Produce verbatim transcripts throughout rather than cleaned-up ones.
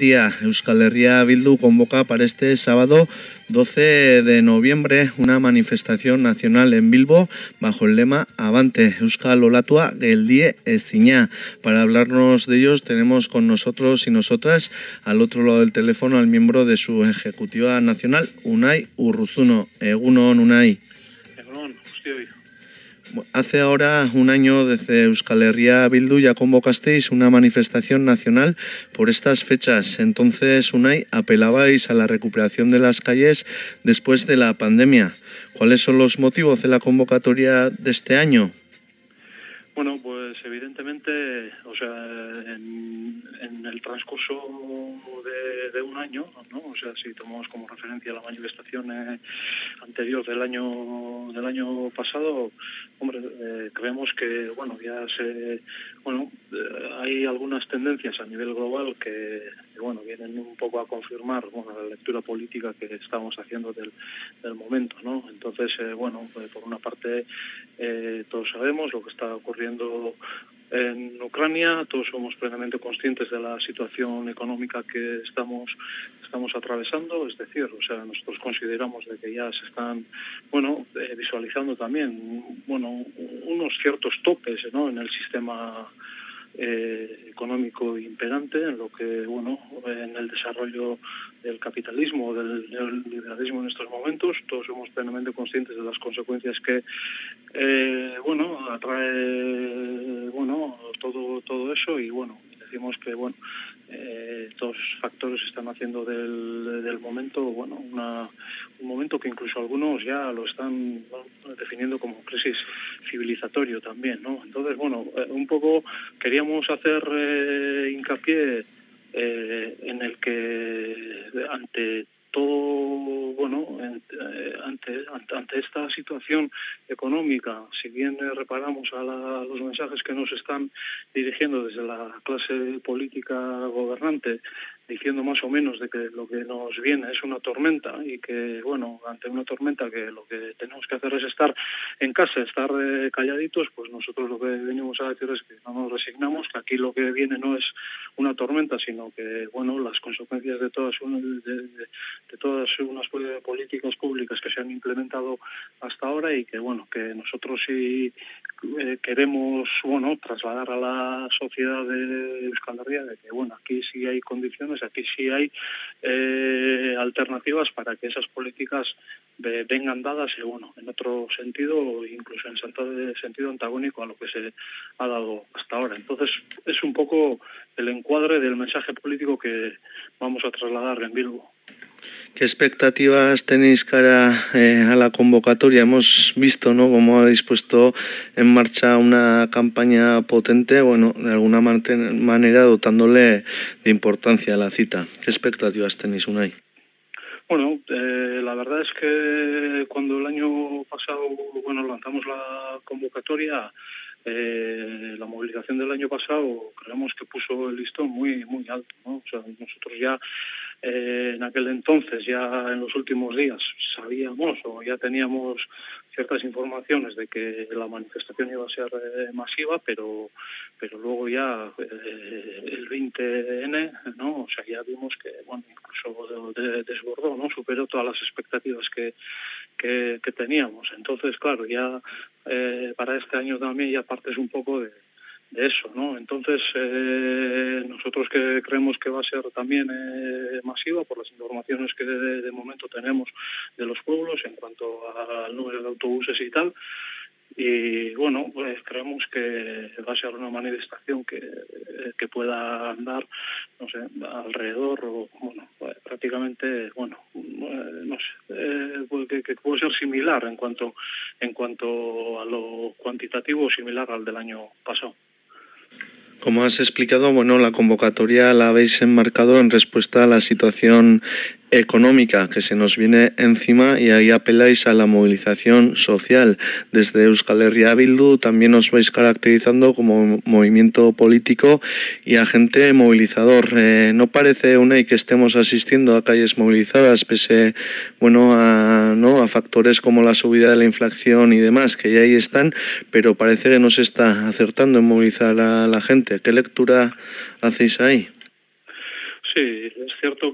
día. Euskal Herria Bildu convoca para este sábado doce de noviembre una manifestación nacional en Bilbo bajo el lema Avante, Euskal Olatua Geldie Eziña. Para hablarnos de ellos tenemos con nosotros y nosotras al otro lado del teléfono al miembro de su ejecutiva nacional, Unai Urruzuno. Egunon, Unai. Egunon, hostia. Hace ahora un año desde Euskal Herria Bildu ya convocasteis una manifestación nacional por estas fechas. Entonces, Unai, apelabais a la recuperación de las calles después de la pandemia. ¿Cuáles son los motivos de la convocatoria de este año? Bueno, pues evidentemente, o sea, en, en el transcurso de, de un año, ¿no? O sea, si tomamos como referencia la manifestación eh, anterior del año del año pasado, hombre, eh, creemos que, bueno, ya se, bueno, eh, hay algunas tendencias a nivel global que, que, bueno, vienen un poco a confirmar, bueno, la lectura política que estamos haciendo del, del momento, ¿no? Entonces, eh, bueno, pues por una parte, eh, todos sabemos lo que está ocurriendo en Ucrania, todos somos plenamente conscientes de la situación económica que estamos estamos atravesando, es decir, o sea, nosotros consideramos de que ya se están, bueno, eh, visualizando también, bueno, unos ciertos topes, ¿no?, en el sistema Eh, económico imperante, en lo que, bueno, en el desarrollo del capitalismo, del neoliberalismo en estos momentos, todos somos plenamente conscientes de las consecuencias que, eh, bueno, atrae, bueno, todo todo eso y, bueno, decimos que, bueno, eh, estos factores están haciendo del, del momento, bueno, una, un momento que incluso algunos ya lo están, bueno, definiendo como crisis civilizatorio también, ¿no? Entonces, bueno, eh, un poco queríamos hacer eh, hincapié eh, en el que ante todo, bueno, ante, ante, ante esta situación económica, si bien eh, reparamos a, la, a los mensajes que nos están dirigiendo desde la clase política gobernante, diciendo más o menos de que lo que nos viene es una tormenta y que, bueno, ante una tormenta que lo que tenemos que hacer es estar en casa, estar eh, calladitos, pues nosotros lo que venimos a decir es que no nos resignamos, que aquí lo que viene no es una tormenta, sino que, bueno, las consecuencias de todas, de, de, de todas unas políticas públicas que se han implementado hasta ahora y que, bueno, que nosotros sí eh, queremos, bueno, trasladar a la sociedad de Euskal Herria de que, bueno, aquí sí hay condiciones, aquí sí hay eh, alternativas para que esas políticas de, vengan dadas y, bueno, en otro sentido, incluso en sentido antagónico a lo que se ha dado hasta ahora. Entonces, es un poco el encuadre del mensaje político que vamos a trasladar en Bilbo. ¿Qué expectativas tenéis cara eh, a la convocatoria? Hemos visto, ¿no?, cómo habéis puesto en marcha una campaña potente, bueno, de alguna manera dotándole de importancia a la cita. ¿Qué expectativas tenéis, Unai? Bueno, eh, la verdad es que cuando el año pasado, bueno, lanzamos la convocatoria, eh, la movilización del año pasado, creemos que puso el listón muy, muy alto, ¿no? O sea, nosotros ya Eh, en aquel entonces, ya en los últimos días, sabíamos o ya teníamos ciertas informaciones de que la manifestación iba a ser eh, masiva, pero pero luego ya eh, el veinte ene, ¿no? O sea, ya vimos que, bueno, incluso de, de, desbordó, ¿no? Superó todas las expectativas que que, que teníamos. Entonces, claro, ya eh, para este año también ya partes un poco de de eso, ¿no? Entonces, eh, nosotros que creemos que va a ser también eh, masiva por las informaciones que de, de momento tenemos de los pueblos en cuanto al número de autobuses y tal, y bueno, pues creemos que va a ser una manifestación que, que pueda andar, no sé, alrededor o, bueno, prácticamente, bueno, no sé, eh, que, que puede ser similar en cuanto en cuanto a lo cuantitativo, similar al del año pasado. Como has explicado, bueno, la convocatoria la habéis enmarcado en respuesta a la situación económica que se nos viene encima y ahí apeláis a la movilización social. Desde Euskal Herria Bildu también os vais caracterizando como movimiento político y agente movilizador. Eh, ¿No parece, Unai, que estemos asistiendo a calles movilizadas pese, bueno, a, ¿no?, a factores como la subida de la inflación y demás, que ya ahí están, pero parece que no se está acertando en movilizar a la gente? ¿Qué lectura hacéis ahí? Sí, es cierto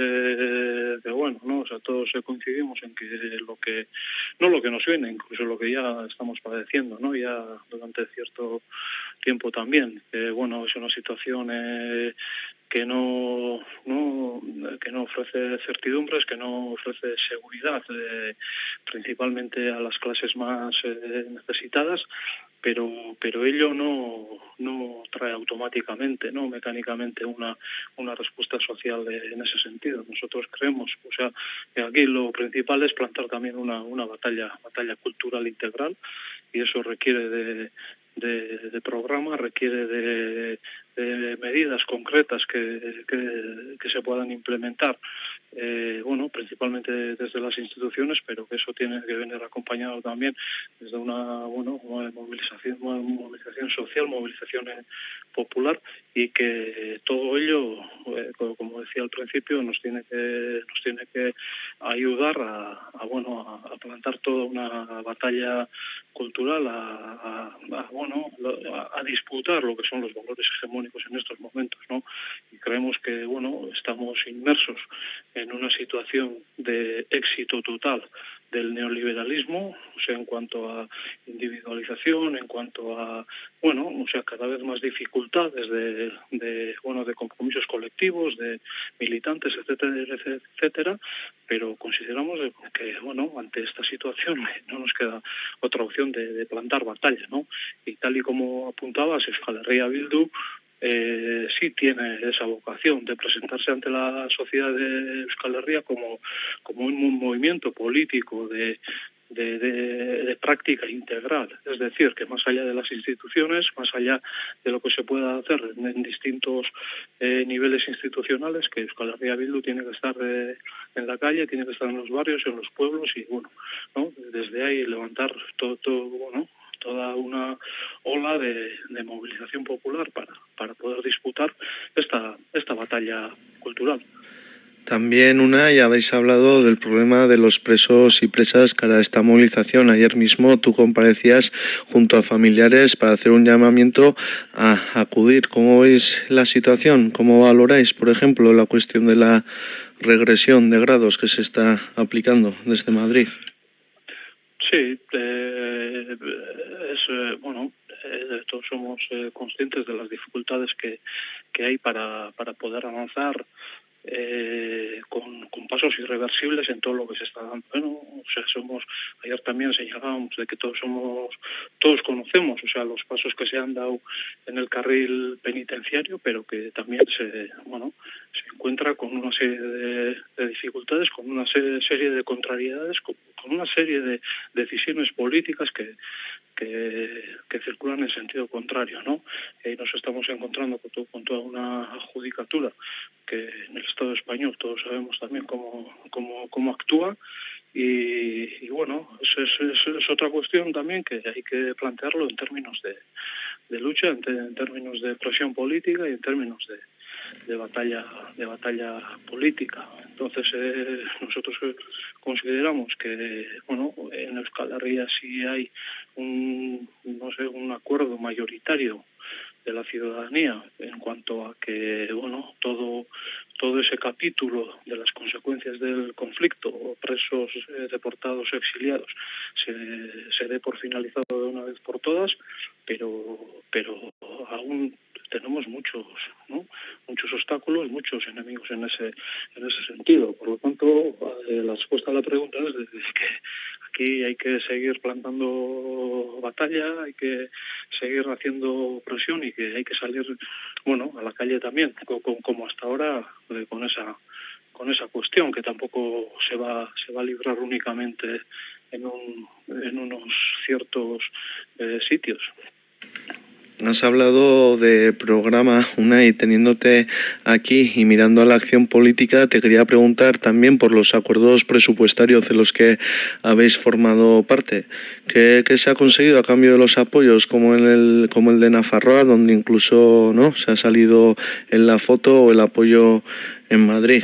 que, que bueno, ¿no? O sea, todos coincidimos en que lo que, no lo que nos viene, incluso lo que ya estamos padeciendo, ¿no? Ya durante cierto tiempo también, que bueno, es una situación eh, que no, no, que no ofrece certidumbres, que no ofrece seguridad, eh, principalmente a las clases más eh, necesitadas, pero pero ello no no trae automáticamente, no mecánicamente una una respuesta social en ese sentido. Nosotros creemos, o sea, que aquí lo principal es plantar también una una batalla batalla cultural integral, y eso requiere de de, de programa, requiere de, de medidas concretas que, que, que se puedan implementar, eh, bueno, principalmente desde las instituciones, pero que eso tiene que venir acompañado también desde una, bueno, movilización, movilización social, movilización popular, y que todo ello, eh, como decía al principio, nos tiene que nos tiene que ayudar a, a bueno a, a plantar toda una batalla cultural, a, a, a bueno a, a disputar lo que son los valores hegemónicos en estos momentos, ¿no? Y creemos que bueno estamos inmersos en una situación de éxito total del neoliberalismo, o sea, en cuanto a individualización, en cuanto a, bueno, o sea, cada vez más dificultades de, de bueno, de compromisos colectivos, de militantes, etcétera, etcétera, pero consideramos que, bueno, ante esta situación no nos queda otra opción de, de plantar batalla, ¿no? Y tal y como apuntabas, Euskal Herria Bildu Eh, sí tiene esa vocación de presentarse ante la sociedad de Euskal Herria como, como un movimiento político de, de, de, de práctica integral, es decir, que más allá de las instituciones, más allá de lo que se pueda hacer en, en distintos eh, niveles institucionales, que Euskal Herria Bildu tiene que estar eh, en la calle, tiene que estar en los barrios, en los pueblos, y bueno, ¿no? Desde ahí levantar todo, todo bueno, toda una ola de, de movilización popular para, para poder disputar esta, esta batalla cultural. También, una, ya habéis hablado del problema de los presos y presas cara a esta movilización. Ayer mismo tú comparecías junto a familiares para hacer un llamamiento a acudir. ¿Cómo veis la situación? ¿Cómo valoráis, por ejemplo, la cuestión de la regresión de grados que se está aplicando desde Madrid? Sí, eh, es eh, bueno, eh, todos somos eh, conscientes de las dificultades que, que hay para, para poder avanzar eh, con, con pasos irreversibles en todo lo que se está dando. Bueno, o sea, somos, ayer también señalábamos de que todos somos, todos conocemos, o sea, los pasos que se han dado en el carril penitenciario, pero que también se, bueno, se encuentra con una serie de, de dificultades, con una serie, serie de contrariedades, con, con una serie de decisiones políticas que Que, que circulan en sentido contrario, ¿no? Y nos estamos encontrando con, todo, con toda una judicatura que en el Estado español todos sabemos también cómo, cómo, cómo actúa, y, y bueno, es, es, es, es otra cuestión también que hay que plantearlo en términos de, de lucha, en, te, en términos de presión política y en términos de, de batalla de batalla política. Entonces eh, nosotros consideramos que bueno, en Euskal Herria sí hay un no sé un acuerdo mayoritario de la ciudadanía en cuanto a que bueno todo todo ese capítulo de las consecuencias del conflicto, presos, eh, deportados, exiliados, se, se dé por finalizado de una vez por todas, pero pero aún tenemos muchos, ¿no? muchos obstáculos, muchos enemigos en ese en ese sentido. Por lo tanto, eh, la respuesta a la pregunta es de que aquí hay que seguir plantando batalla, hay que seguir haciendo presión y que hay que salir, bueno, a la calle también, con, como hasta ahora, eh, con esa con esa cuestión que tampoco se va se va a librar únicamente en un en unos ciertos eh, sitios. Has hablado de programa, una, y teniéndote aquí y mirando a la acción política, te quería preguntar también por los acuerdos presupuestarios de los que habéis formado parte. ¿Qué, qué se ha conseguido a cambio de los apoyos, como en el como el de Nafarroa, donde incluso no se ha salido en la foto, o el apoyo en Madrid?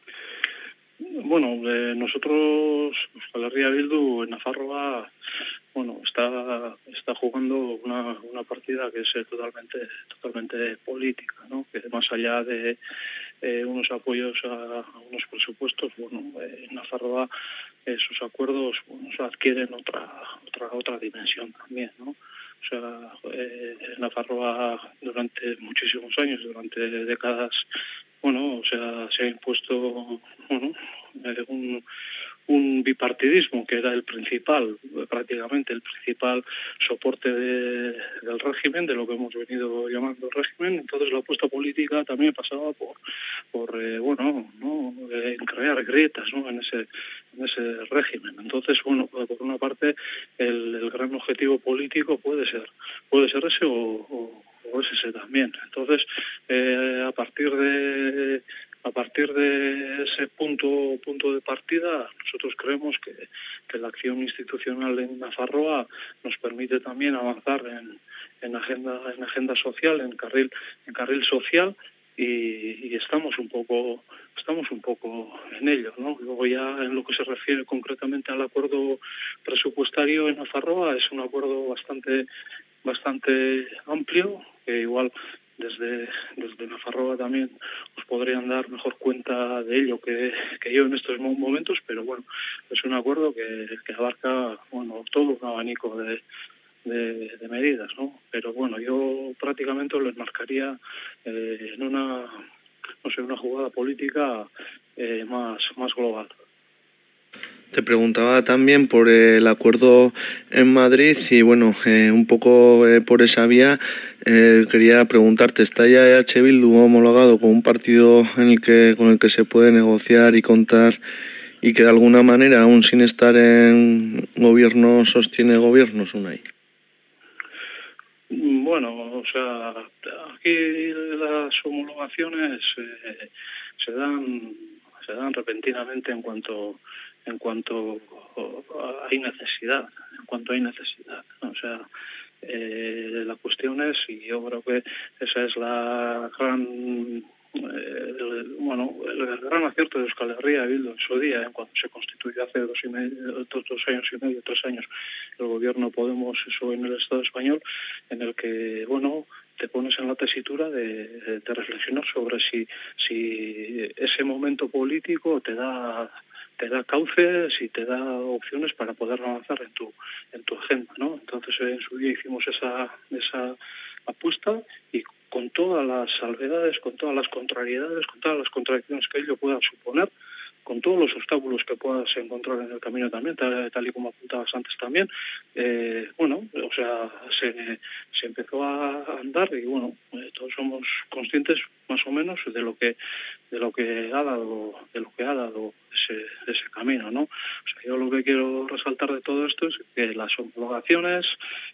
Bueno, eh, nosotros, Euskal Herria Bildu, en Nafarroa, bueno, está está jugando una, una partida que es totalmente totalmente política, ¿no? Que más allá de eh, unos apoyos a, a unos presupuestos, bueno, eh, en Nafarroa esos acuerdos, bueno, adquieren otra otra otra dimensión también, ¿no? O sea, eh, Nafarroa durante muchísimos años, durante décadas, bueno, o sea, se ha impuesto, bueno, eh, un un bipartidismo que era el principal, prácticamente el principal soporte de, del régimen, de lo que hemos venido llamando régimen. Entonces la apuesta política también pasaba por, por eh, bueno, no, eh, crear grietas, ¿no? en ese en ese régimen. Entonces, bueno, por una parte el, el gran objetivo político puede ser puede ser ese o, o, o es ese también. Entonces, eh, a partir de A partir de ese punto punto de partida, nosotros creemos que, que la acción institucional en Nafarroa nos permite también avanzar en, en agenda en agenda social, en carril en carril social y, y estamos un poco estamos un poco en ello, ¿no? Luego ya en lo que se refiere concretamente al acuerdo presupuestario en Nafarroa, es un acuerdo bastante bastante amplio que igual desde desde Nafarroa también os podrían dar mejor cuenta de ello que, que yo en estos momentos, pero bueno, es un acuerdo que, que abarca, bueno, todo un abanico de, de, de medidas, ¿no? Pero bueno, yo prácticamente lo enmarcaría eh, en una, no sé, una jugada política eh, más, más global. Te preguntaba también por el acuerdo en Madrid y bueno, eh, un poco eh, por esa vía eh, quería preguntarte, ¿está ya E H Bildu homologado con un partido en el que con el que se puede negociar y contar y que de alguna manera, aún sin estar en gobierno, sostiene gobiernos, Unai? Bueno, o sea, aquí las homologaciones eh, se dan se dan repentinamente en cuanto en cuanto hay necesidad, en cuanto hay necesidad. O sea, eh, la cuestión es, y yo creo que esa es la gran eh, el, bueno, el gran acierto de Euskal Herria Bildu en su día, ¿eh? Cuando se constituyó hace dos, y medio, dos, dos años y medio, tres años, el gobierno Podemos, eso en el Estado español, en el que, bueno, te pones en la tesitura de, de reflexionar sobre si, si ese momento político te da te da cauces y te da opciones para poder avanzar en tu en tu agenda, ¿no? Entonces en su día hicimos esa esa apuesta y con todas las salvedades, con todas las contrariedades, con todas las contradicciones que ello pueda suponer, con todos los obstáculos que puedas encontrar en el camino también, tal, tal y como apuntabas antes también, eh, bueno, o sea, se, se empezó a andar y bueno, eh, todos somos conscientes más o menos de lo que de lo que ha dado de lo que ha dado ese, ese camino, ¿no? O sea, yo lo que quiero resaltar de todo esto es que las homologaciones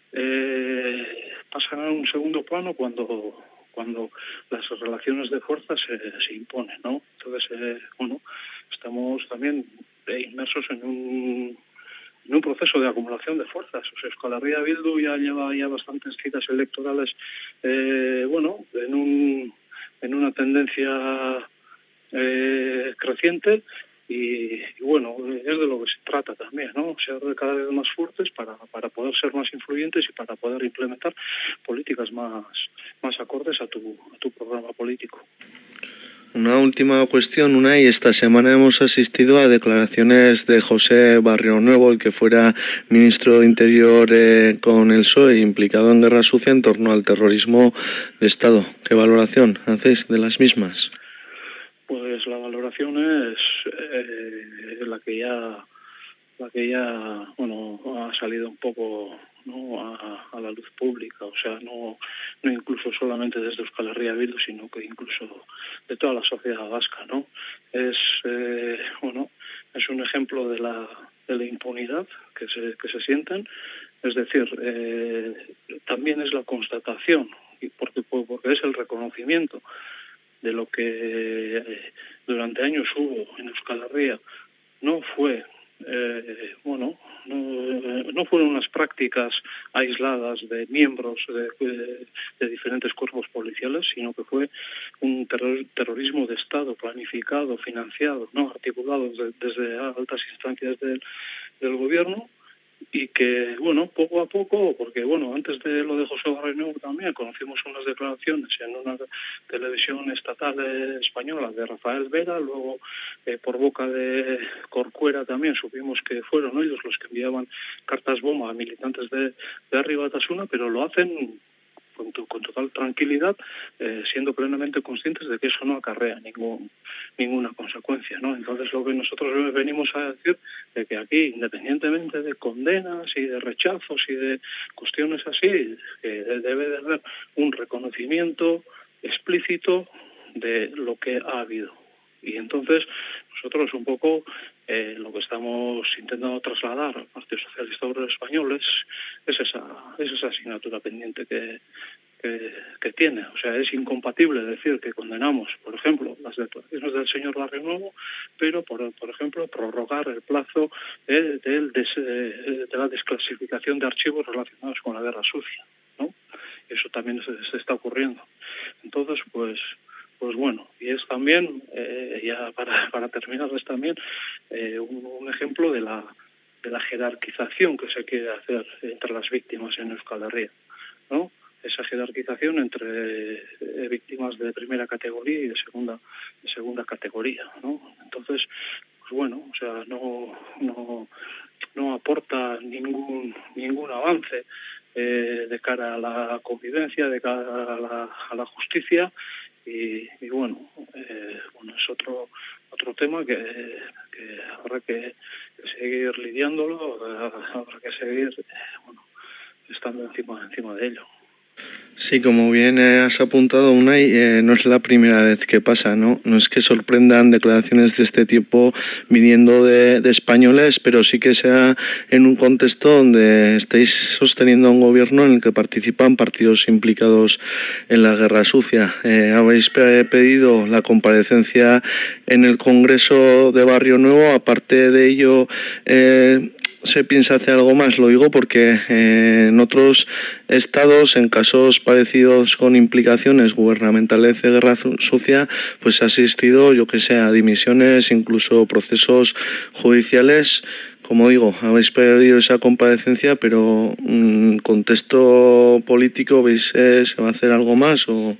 eh, pasan a un segundo plano cuando cuando las relaciones de fuerza se, se imponen, ¿no? Entonces, eh, bueno, estamos también inmersos en un en un proceso de acumulación de fuerzas. O sea, Euskal Herria Bildu ya lleva ya bastantes citas electorales, eh, bueno, en un en una tendencia eh, creciente y, y bueno, es de lo que se trata también, ¿no? Ser cada vez más fuertes para para poder ser más influyentes y para poder implementar políticas más más acordes a tu a tu programa político. Una última cuestión, Unai. Esta semana hemos asistido a declaraciones de José Barrionuevo, el que fuera ministro de Interior eh, con el P S O E, implicado en guerra sucia en torno al terrorismo de Estado. ¿Qué valoración hacéis de las mismas? Pues la valoración es eh, la que ya la que ya bueno ha salido un poco, ¿no?, a, a la luz pública, o sea, no no incluso solamente desde Euskal Herria Bildu, sino que incluso de toda la sociedad vasca, ¿no? Es eh, bueno es un ejemplo de la de la impunidad que se que se sienten, es decir, eh, también es la constatación y porque porque es el reconocimiento de lo que eh, durante años hubo en Euskal Herria. No fue Eh, bueno, no, no fueron unas prácticas aisladas de miembros de, de, de diferentes cuerpos policiales, sino que fue un terror, terrorismo de Estado planificado, financiado, no articulado desde, desde altas instancias del, del gobierno y que, bueno, poco a poco, porque, bueno, antes de lo de José Barrio también conocimos unas declaraciones en una televisión estatal española de Rafael Vera, luego eh, por boca de Corcuera también supimos que fueron ellos los que enviaban cartas bomba a militantes de, de Herri Batasuna, pero lo hacen con, con total tranquilidad, eh, siendo plenamente conscientes de que eso no acarrea ningún, ninguna consecuencia, ¿no? Entonces lo que nosotros venimos a decir de que aquí, independientemente de condenas y de rechazos y de cuestiones así, que debe de haber un reconocimiento explícito de lo que ha habido. Y entonces nosotros un poco eh, lo que estamos intentando trasladar al Partido Socialista Obrero Español es, es, esa, es esa asignatura pendiente que, que, que tiene. O sea, es incompatible decir que condenamos, por ejemplo, las declaraciones del señor Barrionuevo, pero, por, por ejemplo, prorrogar el plazo eh, de, de, de la desclasificación de archivos relacionados con la guerra sucia, ¿no? Eso también se, se está ocurriendo. Entonces, pues... Pues bueno, y es también, eh, ya para, para terminar, es también eh, un, un ejemplo de la, de la jerarquización que se quiere hacer entre las víctimas en Euskal Herria, ¿no? Esa jerarquización entre eh, víctimas de primera categoría y de segunda, de segunda categoría, ¿no? Entonces, pues bueno, o sea, no, no, no aporta ningún, ningún avance eh, de cara a la convivencia, de cara a la, a la justicia. Y, y bueno, eh, bueno, es otro otro tema que, que habrá que, que seguir lidiándolo, habrá que seguir eh, bueno, estando encima encima de ello. Sí, como bien has apuntado, Unai, eh, no es la primera vez que pasa, ¿no? No es que sorprendan declaraciones de este tipo viniendo de, de españoles, pero sí que sea en un contexto donde estáis sosteniendo un gobierno en el que participan partidos implicados en la guerra sucia. Eh, habéis pedido la comparecencia en el Congreso de Barrio Nuevo. Aparte de ello, eh, se piensa hacer algo más. Lo digo porque eh, en otros estados, en casos parecidos con implicaciones gubernamentales de guerra sucia, pues ha asistido, yo que sé, a dimisiones, incluso procesos judiciales. Como digo, habéis pedido esa comparecencia, pero en mm, contexto político, ¿veis eh, se va a hacer algo más o...?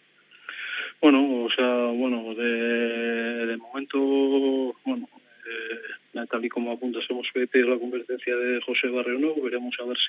Bueno, o sea, bueno, de, de momento, bueno, eh, tal y como apuntas, hemos pedido la comparecencia de José Barrionuevo, veremos a ver si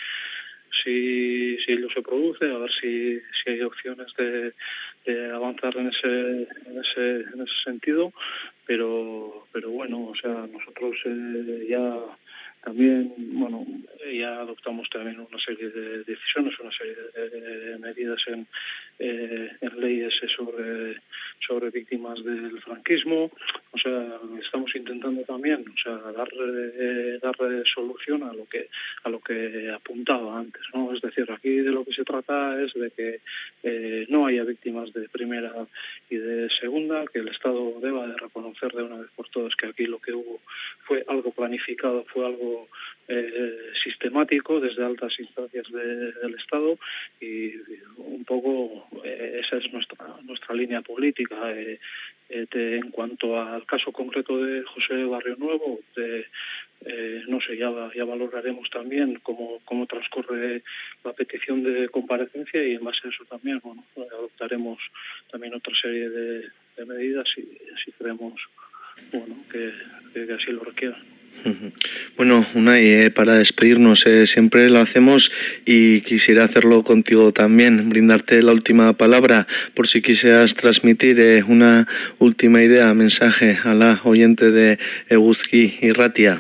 si si ello se produce, a ver si si hay opciones de, de avanzar en ese en ese en ese sentido, pero pero bueno, o sea, nosotros eh, ya también, bueno, ya adoptamos también una serie de decisiones, una serie de medidas en, eh, en leyes sobre, sobre víctimas del franquismo. O sea, estamos intentando también, o sea, dar, eh, dar solución a lo que a lo que apuntaba antes, ¿no? Es decir, aquí de lo que se trata es de que eh, no haya víctimas de primera y de segunda, que el Estado deba de reconocer de una vez por todas que aquí lo que hubo fue algo planificado, fue algo Eh, sistemático desde altas instancias de, del Estado, y un poco eh, esa es nuestra nuestra línea política. Eh, eh, de, en cuanto al caso concreto de José Barrionuevo, de, eh, no sé, ya, ya valoraremos también cómo, cómo transcurre la petición de comparecencia, y en base a eso también, bueno, adoptaremos también otra serie de, de medidas si, si creemos, bueno, que, que, que así lo requieran. Bueno, Unai, eh, para despedirnos eh, siempre lo hacemos, y quisiera hacerlo contigo también, brindarte la última palabra por si quisieras transmitir eh, una última idea, mensaje a la oyente de Eguzki Irratia.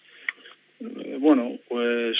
Eh, bueno, pues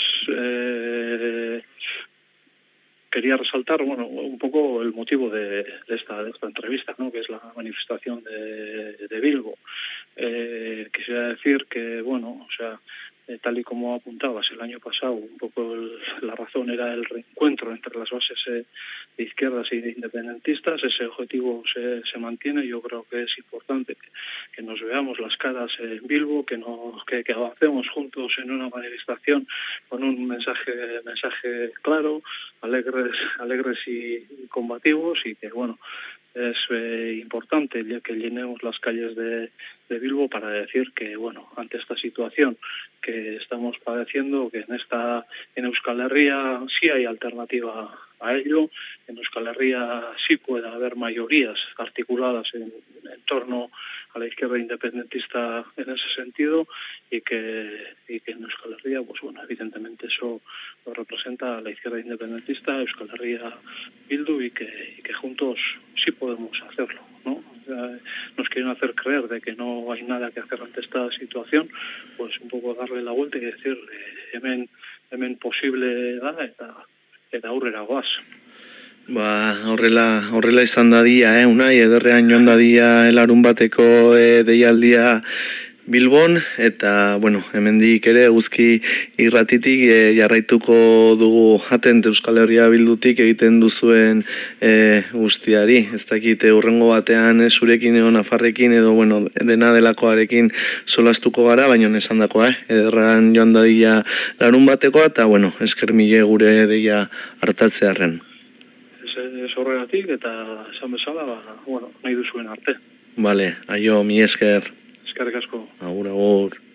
eh, quería resaltar, bueno, un poco el motivo de, de, esta, de esta entrevista, ¿no? Que es la manifestación de, de Bilbo. Eh, quisiera decir que, bueno, o sea, eh, tal y como apuntabas el año pasado, un poco el, la razón era el reencuentro entre las bases eh, de izquierdas y de independentistas. Ese objetivo se, se mantiene. Yo creo que es importante que, que nos veamos las caras en Bilbo, que, nos, que, que avancemos juntos en una manifestación con un mensaje mensaje claro, alegres alegres y combativos, y que, bueno, es eh, importante que llenemos las calles de, de Bilbo para decir que, bueno, ante esta situación que estamos padeciendo, que en esta en Euskal Herria sí hay alternativa a ello, en Euskal Herria sí puede haber mayorías articuladas en, en torno a la izquierda independentista en ese sentido, y que, y que en Euskal Herria, pues bueno, evidentemente eso lo representa a la izquierda independentista, Euskal Herria Bildu, y que, y que juntos sí podemos hacerlo, ¿no? Nos quieren hacer creer de que no hay nada que hacer ante esta situación, pues un poco darle la vuelta y decir eh, hemen, hemen posible da eta, eta aurrera goaz. Ba, horrela, horrela izan dadia, eh, Unai, ederrean joan dadia elarun bateko e, deialdia Bilbon, eta, bueno, hemendik ere guzki irratitik e, jarraituko dugu atent Euskal Herria Bildutik egiten duzuen e, guztiari. Ez dakite hurrengo batean e, zurekin edo Nafarrekin edo, bueno, dena delakoarekin solastuko gara, baina esan dakoa, eh? Ederran joan dadia larun batekoa, eta, bueno, esker mile gure deia hartatzearren. Ez horregatik, eta esan bezala, ba, bueno, nahi duzuen arte. Vale, aio, mi esker. Eskerrik asko. Agur, agur.